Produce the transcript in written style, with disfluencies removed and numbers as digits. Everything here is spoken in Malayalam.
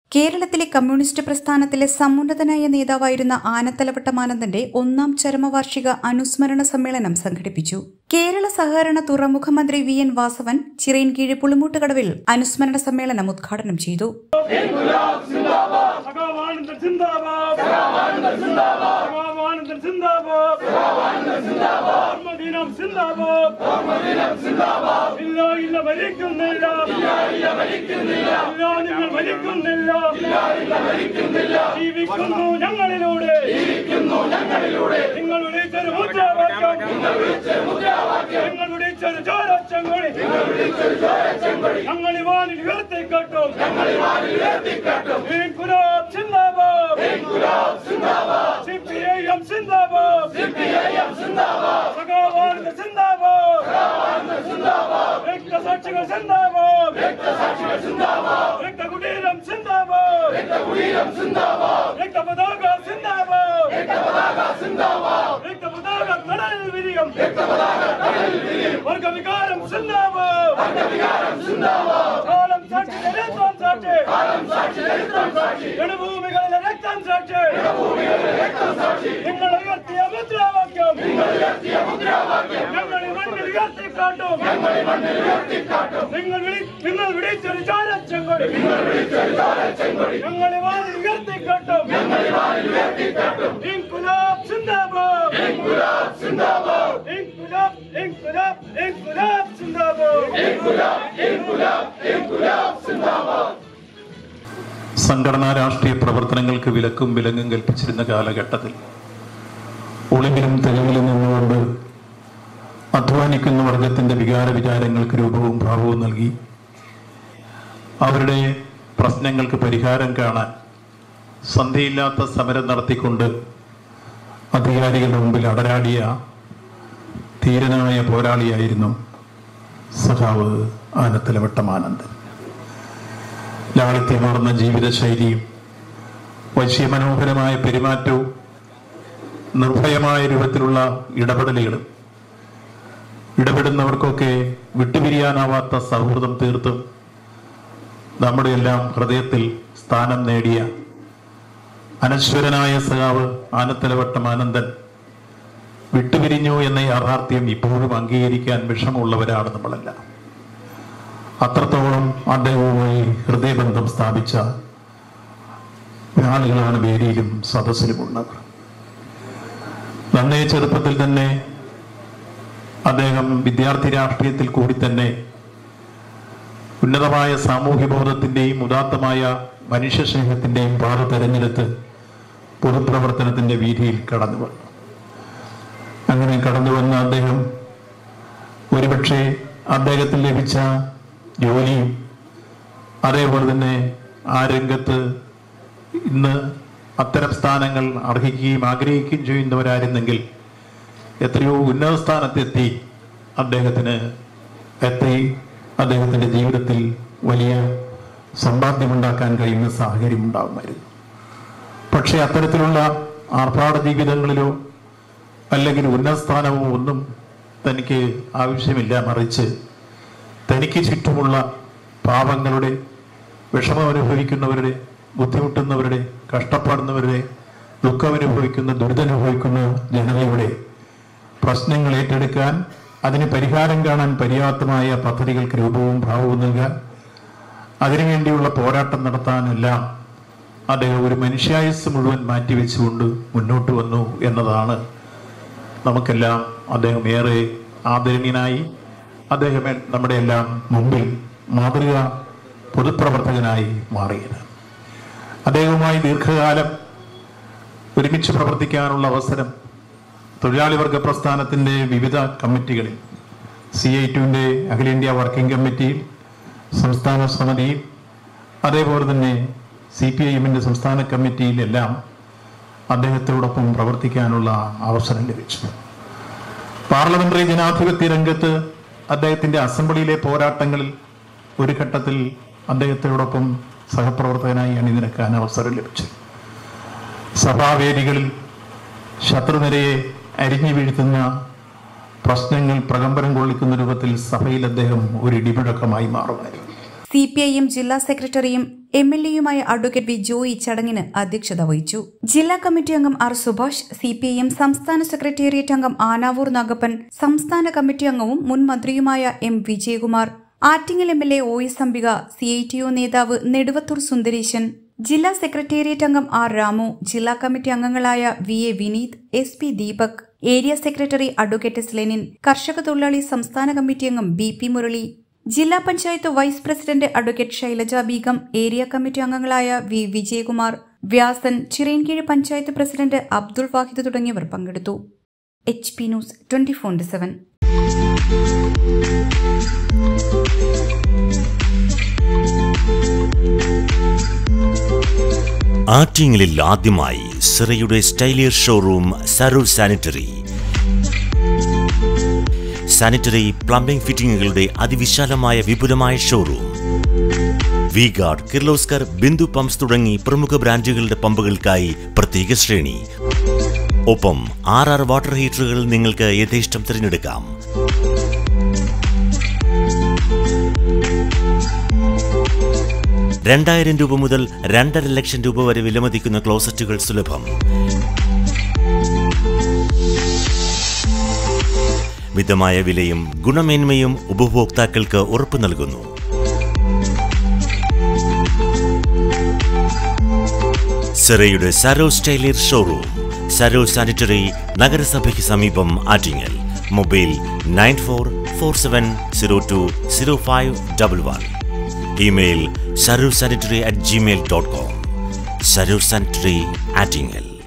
കേരളത്തിലെ കമ്മ്യൂണിസ്റ്റ് പ്രസ്ഥാനത്തിലെ സമുന്നതനായ നേതാവായിരുന്ന ആനത്തലവട്ടമാനന്ദന്റെ 1ാം ചരമവാർഷിക അനുസ്മരണ സമ്മേളനം സംഘടിപ്പിച്ചു. കേരള സഹകരണ തുറമുഖ മന്ത്രി വി.എൻ. വാസവൻ ചിറയൻകീഴ് പുളിമൂട്ടുകടവിൽ അനുസ്മരണ സമ്മേളനം ഉദ്ഘാടനം ചെയ്തു. ഞങ്ങളിലൂടെ നിങ്ങൾ വിളിച്ചൊരു മുദ്രാവാക്യം, നിങ്ങൾ വിളിച്ചൊരു ചോരച്ചങ്കൊടി ഞങ്ങൾ വാനിൽ ഉയർത്തിക്കാട്ടും. ഇൻകുലാബ് സിന്ദാബാദ്, സിപിഐഎം സിന്ദാബാദ്, സഖാവാനന്ദ സിന്ദാബാദ്, രക്തസാക്ഷികൾ സിന്ദാബാദ്, രക്തകുടീരം സിന്ദാബാദ്, രക്തപതാക സിന്ദാബാദ്, രക്തപതാക കടലിൽ വിരിയും, വർഗവികാരം സിന്ദാബാദ്, കാലം സാക്ഷി ചരിത്രം സാക്ഷി, ജനഭൂമികളിലെ രക്തം സാക്ഷി, നിങ്ങൾ ഉയർത്തിയ മുദ്രാവാക്യം ഞങ്ങൾ മണ്ണിൽ ഉയർത്തിക്കാട്ടും. നിങ്ങൾ വിളിച്ചൊരു ചോരച്ചങ്കൊടി ഞങ്ങൾ വാനിൽ ഉയർത്തിക്കാട്ടും. ഇൻകുലാബ് സിന്ദാബാദ്, ഇൻകുലാബ് സിന്ദാബാദ്, ഇൻകുലാബ് ഇൻകുലാബ് ഇൻകുലാബ് സിന്ദാബാദ്, ഇൻകുലാബ് ഇൻകുലാബ് ഇൻകുലാബ് സിന്ദാബാദ്. സംഘടനാ രാഷ്ട്രീയ പ്രവർത്തനങ്ങൾക്ക് വിലക്കും വിലങ്ങും കൽപ്പിച്ചിരുന്ന കാലഘട്ടത്തിൽ ഒളിവിലും തെളിവിലും നിന്നുകൊണ്ട് അധ്വാനിക്കുന്ന വർഗത്തിന്റെ വികാരങ്ങൾക്ക് രൂപവും ഭാവവും നൽകി അവരുടെ പ്രശ്നങ്ങൾക്ക് പരിഹാരം കാണാൻ സന്ധിയില്ലാത്ത സമരം നടത്തിക്കൊണ്ട് അധികാരികളുടെ മുമ്പിൽ അടരാടിയ ധീരനായ പോരാളിയായിരുന്നു സഖാവ് ആനത്തലവട്ടമാനന്ദൻ. ലാളിത്യമാർന്ന ജീവിതശൈലിയും വശ്യമനോഹരമായ പെരുമാറ്റവും നിർഭയമായ രൂപത്തിലുള്ള ഇടപെടലുകളും ഇടപെടുന്നവർക്കൊക്കെ വിട്ടുപിരിയാനാവാത്ത സൗഹൃദം തീർത്തും നമ്മുടെ എല്ലാം ഹൃദയത്തിൽ സ്ഥാനം നേടിയ അനശ്വരനായ സഖാവ് ആനത്തലവട്ടമാനന്ദൻ വിട്ടുപിരിഞ്ഞു എന്ന യാഥാർത്ഥ്യം ഇപ്പോഴും അംഗീകരിക്കാൻ വിഷമമുള്ളവരാണ് നമ്മളെല്ലാം. അത്രത്തോളം അദ്ദേഹവുമായി ഹൃദയബന്ധം സ്ഥാപിച്ച ആളുകളാണ് വേദിയിലും സദസ്സിലുമുള്ളവർ. നന്നേ ചെറുപ്പത്തിൽ തന്നെ അദ്ദേഹം വിദ്യാർത്ഥി രാഷ്ട്രീയത്തിൽ കൂടി തന്നെ ഉന്നതമായ സാമൂഹ്യബോധത്തിന്റെയും ഉദാത്തമായ മനുഷ്യസ്നേഹത്തിന്റെയും പാത തെരഞ്ഞെടുത്ത് പൊതുപ്രവർത്തനത്തിന്റെ വീതിയിൽ കടന്നു വന്നു. അങ്ങനെ കടന്നു വന്ന അദ്ദേഹം ഒരുപക്ഷെ അദ്ദേഹത്തിന് ലഭിച്ച ജോലിയും അതേപോലെ തന്നെ ആ രംഗത്ത് ഇന്ന് അത്തരം സ്ഥാനങ്ങൾ അർഹിക്കുകയും ആഗ്രഹിക്കുകയും ചെയ്യുന്നവരായിരുന്നെങ്കിൽ എത്രയോ ഉന്നത സ്ഥാനത്തെത്തി അദ്ദേഹത്തിന്റെ ജീവിതത്തിൽ വലിയ സമ്പാദ്യമുണ്ടാക്കാൻ കഴിയുന്ന സാഹചര്യം ഉണ്ടാകുമായിരുന്നു. പക്ഷെ അത്തരത്തിലുള്ള ആർഭാട ജീവിതങ്ങളിലോ അല്ലെങ്കിൽ ഉന്നത സ്ഥാനമോ ഒന്നും തനിക്ക് ആവശ്യമില്ല. മറിച്ച് തനിക്ക് ചുറ്റുമുള്ള പാവങ്ങളുടെ, വിഷമമനുഭവിക്കുന്നവരുടെ, ബുദ്ധിമുട്ടുന്നവരുടെ, കഷ്ടപ്പെടുന്നവരുടെ, ദുഃഖമനുഭവിക്കുന്ന, ദുരിതമനുഭവിക്കുന്ന ജനതയുടെ പ്രശ്നങ്ങൾ ഏറ്റെടുക്കാൻ, അതിന് പരിഹാരം കാണാൻ പര്യാപ്തമായ പദ്ധതികൾക്ക് രൂപവും ഭാവവും നൽകാൻ, അതിനുവേണ്ടിയുള്ള പോരാട്ടം നടത്താനെല്ലാം അദ്ദേഹം ഒരു മനുഷ്യായുസ് മുഴുവൻ മാറ്റിവെച്ചുകൊണ്ട് മുന്നോട്ട് വന്നു എന്നതാണ് നമുക്കെല്ലാം അദ്ദേഹം ഏറെ ആദരണീയനായി അദ്ദേഹം നമ്മുടെ എല്ലാം മുമ്പിൽ മാതൃക പൊതുപ്രവർത്തകനായി മാറിയത്. അദ്ദേഹവുമായി ദീർഘകാലം ഒരുമിച്ച് പ്രവർത്തിക്കാനുള്ള അവസരം തൊഴിലാളി വർഗ പ്രസ്ഥാനത്തിന്റെ വിവിധ കമ്മിറ്റികളിൽ, CI2-ന്റെ അഖിലേന്ത്യാ വർക്കിംഗ് കമ്മിറ്റിയിൽ, സംസ്ഥാന സമിതിയിൽ, അതേപോലെ തന്നെ CPIM-ന്റെ സംസ്ഥാന കമ്മിറ്റിയിലെല്ലാം അദ്ദേഹത്തോടൊപ്പം പ്രവർത്തിക്കാനുള്ള അവസരം ലഭിച്ചു. പാർലമെന്ററി ജനാധിപത്യ രംഗത്ത് അദ്ദേഹത്തിന്റെ അസംബ്ലിയിലെ പോരാട്ടങ്ങളിൽ ഒരു ഘട്ടത്തിൽ അദ്ദേഹത്തോടൊപ്പം സഹപ്രവർത്തകനായി അണിനിരക്കാൻ അവസരം ലഭിച്ചു. സഭാവേദികളിൽ ശത്രുനിരയെ അരിഞ്ഞു വീഴ്ത്തുന്ന പ്രശ്നങ്ങൾ പ്രകമ്പനം കൊള്ളിക്കുന്ന രൂപത്തിൽ സഭയിൽ അദ്ദേഹം ഒരു ഇടിമുഴക്കമായി മാറുമായിരുന്നു. CPIM ജില്ലാ സെക്രട്ടറിയും MLA-യുമായ അഡ്വക്കേറ്റ് വി ജോയി ചടങ്ങിന് അധ്യക്ഷത വഹിച്ചു. ജില്ലാ കമ്മിറ്റി അംഗം ആർ സുഭാഷ്, CPIM സംസ്ഥാന സെക്രട്ടേറിയറ്റ് അംഗം ആനാവൂർ നാഗപ്പൻ, സംസ്ഥാന കമ്മിറ്റി അംഗവും മുൻ മന്ത്രിയുമായ M Vijayakumar, Attingal MLA OS Ambika, CITO നേതാവ് നെടുവത്തൂർ സുന്ദരേശൻ, ജില്ലാ സെക്രട്ടേറിയറ്റ് അംഗം ആർ രാമു, ജില്ലാ കമ്മിറ്റി അംഗങ്ങളായ VA Vineeth, SP Deepak, area secretary advocate S Lenin, കർഷക തൊഴിലാളി സംസ്ഥാന കമ്മിറ്റി അംഗം BP മുരളി, ജില്ലാ panchayat vice president advocate Shailaja Beegum, area committee അംഗങ്ങളായ V വിജയകുമാർ, വ്യാസൻ, ചിറയൻകീഴ് പഞ്ചായത്ത് പ്രസിഡന്റ് അബ്ദുൾ വാഹിദ് തുടങ്ങിയവർ പങ്കെടുത്തു. HP news 24/7. ആറ്റിങ്ങലിൽ ആദ്യമായി സിറയുടെ Stylier showroom Sarur sanitary. Sanitary plumbing ഫിറ്റിംഗുകളുടെ അതിവിശാലമായ വിപുലമായ showroom. V Guard, Kirloskar, Bindu pumps തുടങ്ങി പ്രമുഖ ബ്രാൻഡുകളുടെ പമ്പുകൾക്കായി പ്രത്യേക ശ്രേണി. ഒപ്പം RR വാട്ടർ ഹീറ്ററുകൾ നിങ്ങൾക്ക് യഥേഷ്ടം തിരഞ്ഞെടുക്കാം. ₹2000 മുതൽ ₹2.5 വരെ വിലമതിക്കുന്ന ക്ലോസറ്റുകൾ സുലഭം. മിതമായ വിലയും ഗുണമേന്മയും ഉപഭോക്താക്കൾക്ക് ഉറപ്പു നൽകുന്നു. സിറയുടെ Sarur Stylier showroom, Sarur sanitary, നഗരസഭയ്ക്ക് സമീപം, ആറ്റിങ്ങൽ. Mobile 9447020511. Email sarursanitary@gmail.com. Sarur Sanitary, Attingal.